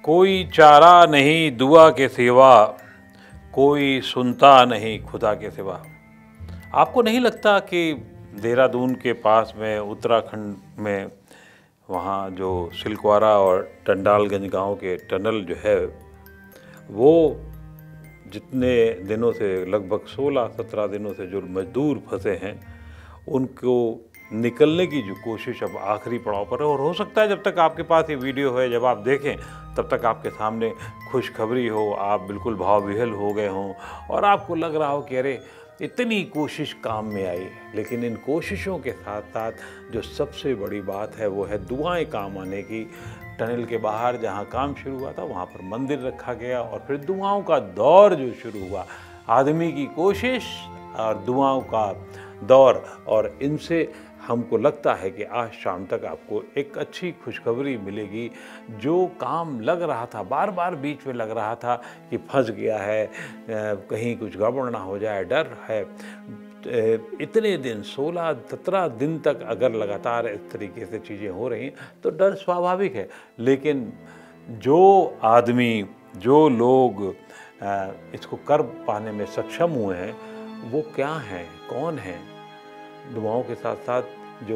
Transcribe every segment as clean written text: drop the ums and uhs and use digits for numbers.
कोई चारा नहीं दुआ के सिवा, कोई सुनता नहीं खुदा के सिवा। आपको नहीं लगता कि देहरादून के पास में उत्तराखंड में वहाँ जो सिलक्वारा और टंडालगंज गांव के टनल जो है वो जितने दिनों से लगभग 16-17 दिनों से जो मजदूर फंसे हैं उनको निकलने की जो कोशिश अब आखिरी पड़ाव पर है। और हो सकता है जब तक आपके पास ये वीडियो है, जब आप देखें तब तक आपके सामने खुशखबरी हो, आप बिल्कुल भाव विह्वल हो गए हों और आपको लग रहा हो कि अरे इतनी कोशिश काम में आई। लेकिन इन कोशिशों के साथ साथ जो सबसे बड़ी बात है वो है दुआएं काम आने की। टनल के बाहर जहां काम शुरू हुआ था वहां पर मंदिर रखा गया और फिर दुआओं का दौर जो शुरू हुआ, आदमी की कोशिश और दुआओं का दौर। और इनसे हमको लगता है कि आज शाम तक आपको एक अच्छी खुशखबरी मिलेगी। जो काम लग रहा था, बार बार बीच में लग रहा था कि फंस गया है, कहीं कुछ गड़बड़ ना हो जाए, डर है, इतने दिन 16-17 दिन तक अगर लगातार इस तरीके से चीज़ें हो रही तो डर स्वाभाविक है। लेकिन जो आदमी, जो लोग इसको कर पाने में सक्षम हुए हैं वो क्या हैं, कौन हैं? दुआओं के साथ साथ जो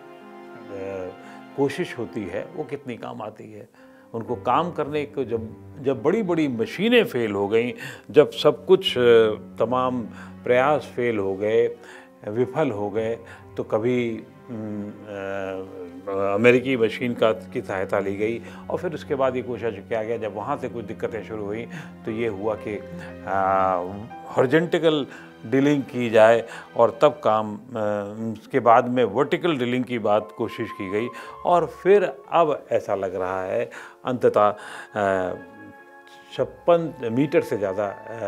कोशिश होती है वो कितनी काम आती है। उनको काम करने को जब बड़ी बड़ी मशीनें फेल हो गई, जब सब कुछ तमाम प्रयास फेल हो गए, विफल हो गए, तो कभी अमेरिकी मशीन की सहायता ली गई और फिर उसके बाद ये कोशिश किया गया, जब वहाँ से कुछ दिक्कतें शुरू हुई तो ये हुआ कि हॉरिजॉन्टल ड्रिलिंग की जाए और तब काम, उसके बाद में वर्टिकल ड्रिलिंग की बात कोशिश की गई और फिर अब ऐसा लग रहा है अंततः 56 मीटर से ज़्यादा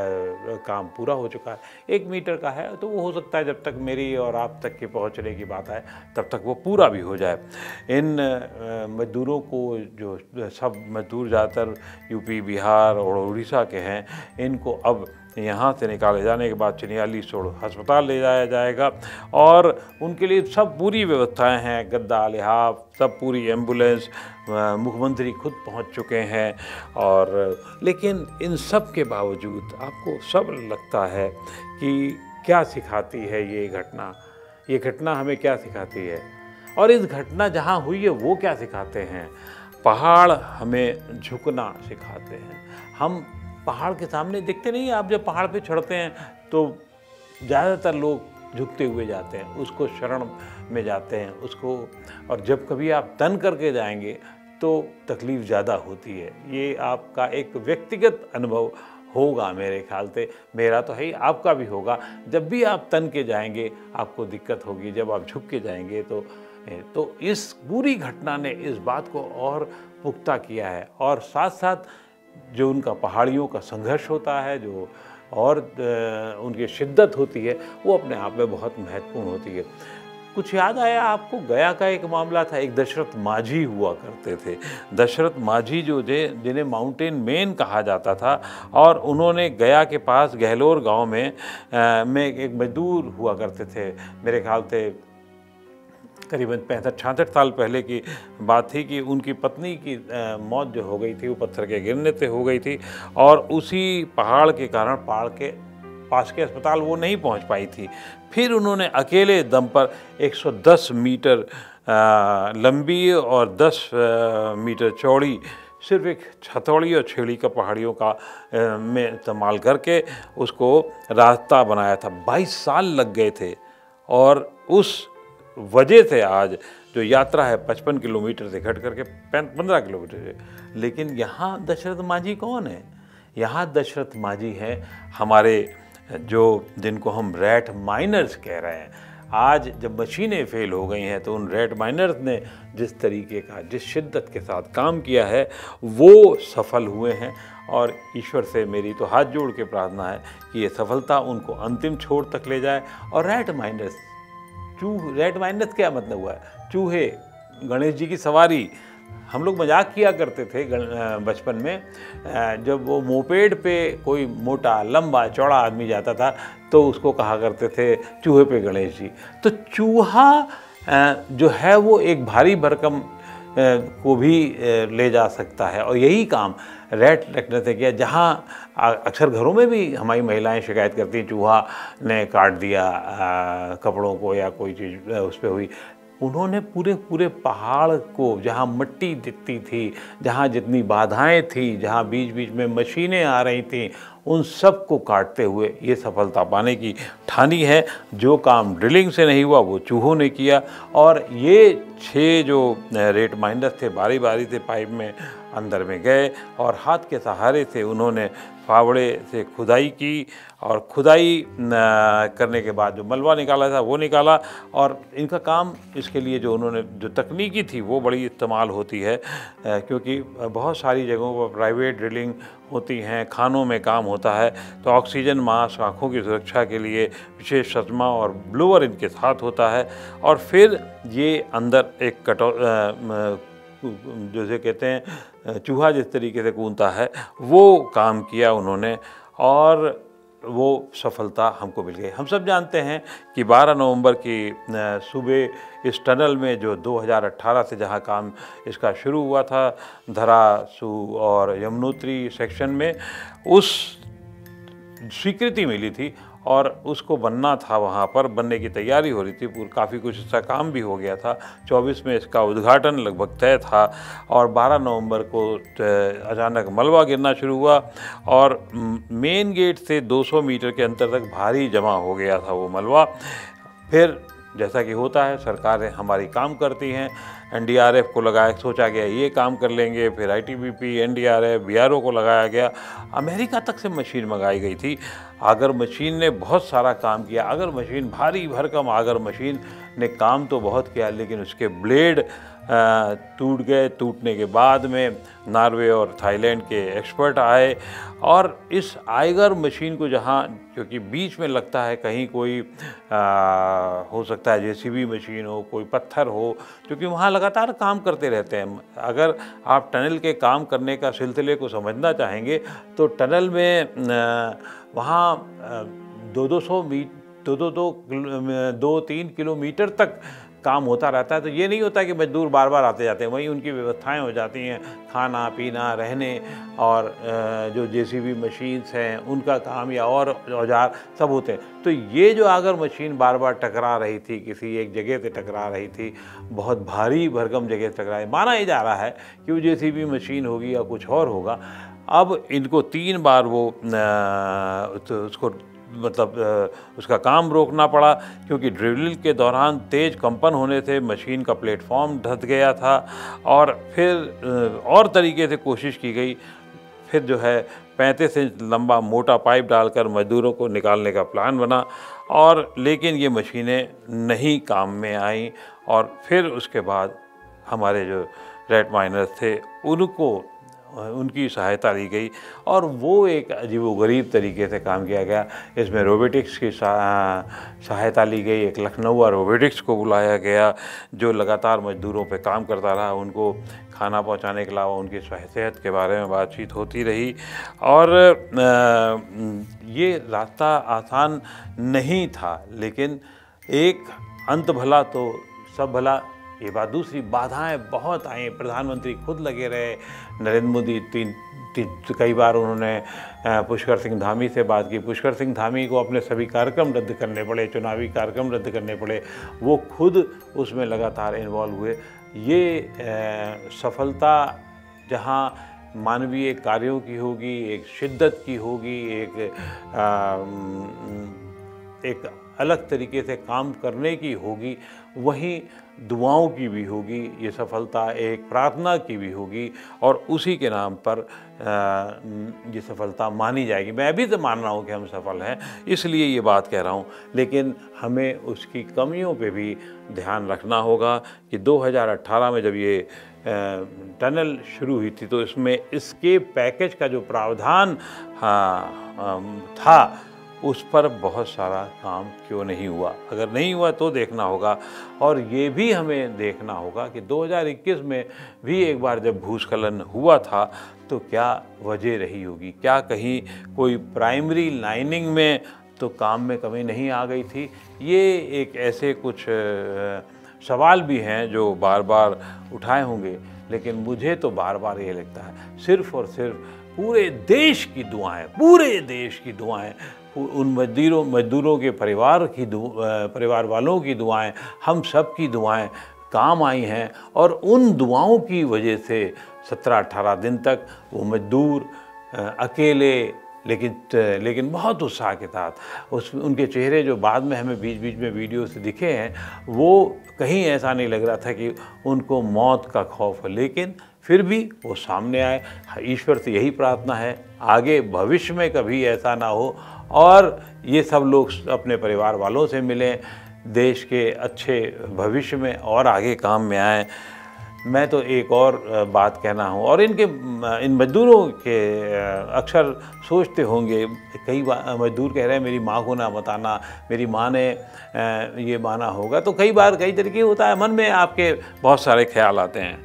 काम पूरा हो चुका है। 1 मीटर का है तो वो हो सकता है जब तक मेरी और आप तक के पहुंचने की बात आए तब तक वो पूरा भी हो जाए। इन मजदूरों को, जो सब मजदूर ज़्यादातर यूपी, बिहार और उड़ीसा के हैं, इनको अब यहाँ से निकाले जाने के बाद चिन्यालीसोड़ अस्पताल ले जाया जाएगा और उनके लिए सब पूरी व्यवस्थाएं हैं, गद्दा, लिहाफ, सब पूरी एम्बुलेंस, मुख्यमंत्री खुद पहुँच चुके हैं। और लेकिन इन सब के बावजूद आपको सब लगता है कि क्या सिखाती है ये घटना हमें क्या सिखाती है और इस घटना जहाँ हुई है वो क्या सिखाते हैं? पहाड़ हमें झुकना सिखाते हैं। हम पहाड़ के सामने देखते नहीं, आप जब पहाड़ पे चढ़ते हैं तो ज़्यादातर लोग झुकते हुए जाते हैं, उसको शरण में जाते हैं उसको, और जब कभी आप तन करके जाएंगे तो तकलीफ़ ज़्यादा होती है। ये आपका एक व्यक्तिगत अनुभव होगा मेरे ख्याल से, मेरा तो है ही, आपका भी होगा। जब भी आप तन के जाएंगे आपको दिक्कत होगी, जब आप झुक के जाएंगे तो इस पूरी घटना ने इस बात को और पुख्ता किया है। और साथ साथ जो उनका पहाड़ियों का संघर्ष होता है, जो और उनकी शिद्दत होती है, वो अपने आप में बहुत महत्वपूर्ण होती है। कुछ याद आया आपको? गया का एक मामला था, एक दशरथ माझी हुआ करते थे। दशरथ माझी जो जिन्हें माउंटेन मैन कहा जाता था, और उन्होंने गया के पास गहलोर गांव में एक मजदूर हुआ करते थे। मेरे ख्याल से करीबन 65-66 साल पहले की बात थी कि उनकी पत्नी की मौत जो हो गई थी वो पत्थर के गिरने से हो गई थी और उसी पहाड़ के कारण पहाड़ के पास के अस्पताल वो नहीं पहुंच पाई थी। फिर उन्होंने अकेले दम पर 110 मीटर लंबी और 10 मीटर चौड़ी सिर्फ एक हथौड़ी और छेड़ी का पहाड़ियों का में इस्तेमाल करके उसको रास्ता बनाया था। 22 साल लग गए थे और उस वजह से आज जो यात्रा है 55 किलोमीटर से घट करके 15 किलोमीटर है। लेकिन यहाँ दशरथ माझी कौन है? यहाँ दशरथ माझी हैं हमारे जिनको हम रैट माइनर्स कह रहे हैं। आज जब मशीनें फेल हो गई हैं तो उन रैट माइनर्स ने जिस तरीके का, जिस शिद्दत के साथ काम किया है वो सफल हुए हैं। और ईश्वर से मेरी तो हाथ जोड़ के प्रार्थना है कि ये सफलता उनको अंतिम छोर तक ले जाए। और रैट माइनर्स क्या मतलब हुआ है? चूहे, गणेश जी की सवारी। हम लोग मजाक किया करते थे बचपन में, जब वो मोपेड पे कोई मोटा लंबा चौड़ा आदमी जाता था तो उसको कहा करते थे चूहे पे गणेश जी। तो चूहा जो है वो एक भारी भरकम को भी ले जा सकता है। और यही काम रैट रखने से किया, जहाँ अक्सर घरों में भी हमारी महिलाएं शिकायत करती हैं चूहा ने काट दिया कपड़ों को या कोई चीज़ उस पर हुई। उन्होंने पूरे पूरे पहाड़ को, जहाँ मिट्टी दिखती थी, जहाँ जितनी बाधाएं थी, जहाँ बीच बीच में मशीनें आ रही थीं, उन सब को काटते हुए ये सफलता पाने की ठानी है। जो काम ड्रिलिंग से नहीं हुआ वो चूहों ने किया। और ये 6 जो रेट माइनर्स थे बारी बारी से पाइप में अंदर में गए और हाथ के सहारे से उन्होंने फावड़े से खुदाई की और खुदाई करने के बाद जो मलबा निकाला था वो निकाला। और इनका काम, इसके लिए जो उन्होंने जो तकनीकी थी वो बड़ी इस्तेमाल होती है, क्योंकि बहुत सारी जगहों पर प्राइवेट ड्रिलिंग होती हैं, खानों में काम होता है, तो ऑक्सीजन मास्क, आँखों की सुरक्षा के लिए विशेष चश्मा और ब्लोअर इनके साथ होता है। और फिर ये अंदर एक जैसे कहते हैं चूहा जिस तरीके से कूदता है वो काम किया उन्होंने और वो सफलता हमको मिल गई। हम सब जानते हैं कि 12 नवंबर की सुबह इस टनल में जो 2018 से जहां काम इसका शुरू हुआ था, धरासू और यमुनोत्री सेक्शन में, उस स्वीकृति मिली थी और उसको बनना था, वहाँ पर बनने की तैयारी हो रही थी, काफ़ी कुछ इसका काम भी हो गया था। 24 में इसका उद्घाटन लगभग तय था और 12 नवंबर को अचानक मलबा गिरना शुरू हुआ और मेन गेट से 200 मीटर के अंतर तक भारी जमा हो गया था वो मलबा। फिर जैसा कि होता है, सरकारें हमारी काम करती हैं, एनडीआरएफ को लगाया, सोचा गया ये काम कर लेंगे, फिर आईटीबीपी, एनडीआरएफ, बीआरओ को लगाया गया, अमेरिका तक से मशीन मंगाई गई थी। आगर मशीन ने बहुत सारा काम किया। आगर मशीन, भारी भरकम आगर मशीन ने काम तो बहुत किया, लेकिन उसके ब्लेड टूट गए। टूटने के बाद में नॉर्वे और थाईलैंड के एक्सपर्ट आए और इस आइगर मशीन को, जहाँ क्योंकि बीच में लगता है कहीं कोई हो सकता है जेसीबी मशीन हो, कोई पत्थर हो, क्योंकि वहाँ लगातार काम करते रहते हैं। अगर आप टनल के काम करने का सिलसिले को समझना चाहेंगे तो टनल में वहाँ 2-3 किलोमीटर तक काम होता रहता है। तो ये नहीं होता कि मजदूर बार बार आते जाते हैं, वहीं उनकी व्यवस्थाएं हो जाती हैं, खाना पीना, रहने, और जो जेसीबी मशीन्स हैं उनका काम या और औजार सब होते हैं। तो ये जो आगर मशीन बार बार टकरा रही थी, किसी एक जगह से टकरा रही थी, बहुत भारी भरकम जगह से टकरा रही, माना ही जा रहा है कि वो जेसीबी मशीन होगी या कुछ और होगा। अब इनको 3 बार वो उसको उसका काम रोकना पड़ा, क्योंकि ड्रिलिंग के दौरान तेज़ कंपन होने से मशीन का प्लेटफॉर्म धंस गया था। और फिर और तरीके से कोशिश की गई। फिर जो है 35 इंच लंबा मोटा पाइप डालकर मजदूरों को निकालने का प्लान बना, और लेकिन ये मशीनें नहीं काम में आईं। और फिर उसके बाद हमारे जो रेट माइनर्स थे उनकी सहायता ली गई और वो एक अजीबोगरीब तरीके से काम किया गया। इसमें रोबोटिक्स की सहायता ली गई। एक लखनऊ रोबोटिक्स को बुलाया गया जो लगातार मजदूरों पे काम करता रहा, उनको खाना पहुंचाने के अलावा उनकी सेहत के बारे में बातचीत होती रही। और ये रास्ता आसान नहीं था, लेकिन एक अंत भला तो सब भला। ये बात दूसरी, बाधाएं बहुत आई, प्रधानमंत्री खुद लगे रहे, नरेंद्र मोदी कई बार उन्होंने पुष्कर सिंह धामी से बात की। पुष्कर सिंह धामी को अपने सभी कार्यक्रम रद्द करने पड़े, चुनावी कार्यक्रम रद्द करने पड़े, वो खुद उसमें लगातार इन्वॉल्व हुए। ये सफलता जहाँ मानवीय कार्यों की होगी, एक शिद्दत की होगी, एक अलग तरीके से काम करने की होगी, वहीं दुआओं की भी होगी। ये सफलता एक प्रार्थना की भी होगी और उसी के नाम पर ये सफलता मानी जाएगी। मैं अभी तो मान रहा हूँ कि हम सफल हैं, इसलिए ये बात कह रहा हूँ, लेकिन हमें उसकी कमियों पे भी ध्यान रखना होगा कि 2018 में जब ये टनल शुरू हुई थी तो इसमें इसके पैकेज का जो प्रावधान था उस पर बहुत सारा काम क्यों नहीं हुआ। अगर नहीं हुआ तो देखना होगा। और ये भी हमें देखना होगा कि 2021 में भी एक बार जब भूस्खलन हुआ था तो क्या वजह रही होगी, क्या कहीं कोई प्राइमरी लाइनिंग में तो काम में कमी नहीं आ गई थी। ये एक ऐसे कुछ सवाल भी हैं जो बार बार उठाए होंगे, लेकिन मुझे तो बार बार ये लगता है सिर्फ़ और सिर्फ पूरे देश की दुआएं, पूरे देश की दुआएं, उन मज़दूरों के परिवार वालों की दुआएं, हम सब की दुआएं काम आई हैं। और उन दुआओं की वजह से 17-18 दिन तक वो मज़दूर अकेले लेकिन बहुत उत्साह के साथ उनके चेहरे जो बाद में हमें बीच बीच में वीडियो से दिखे हैं, वो कहीं ऐसा नहीं लग रहा था कि उनको मौत का खौफ है, लेकिन फिर भी वो सामने आए। ईश्वर से यही प्रार्थना है आगे भविष्य में कभी ऐसा ना हो और ये सब लोग अपने परिवार वालों से मिलें, देश के अच्छे भविष्य में और आगे काम में आएँ। मैं तो एक और बात कहना हूँ, और इन मज़दूरों के अक्सर सोचते होंगे, कई मज़दूर कह रहे हैं मेरी माँ को ना बताना, मेरी माँ ने ये माना होगा, तो कई बार कई तरीके होता है, मन में आपके बहुत सारे ख्याल आते हैं।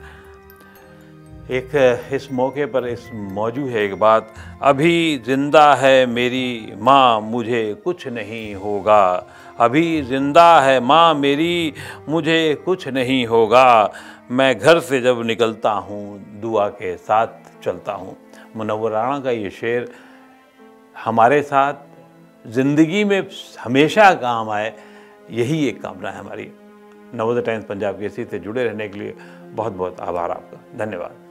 इस मौके पर इस मौजू है एक बात, अभी ज़िंदा है मेरी माँ मुझे कुछ नहीं होगा, अभी ज़िंदा है माँ मेरी मुझे कुछ नहीं होगा, मैं घर से जब निकलता हूँ दुआ के साथ चलता हूँ। मुनव्वर राणा का ये शेर हमारे साथ ज़िंदगी में हमेशा काम आए, यही एक कामना है हमारी। नवोदय टाइम्स पंजाब केसरी से जुड़े रहने के लिए बहुत बहुत आभार आपका। धन्यवाद।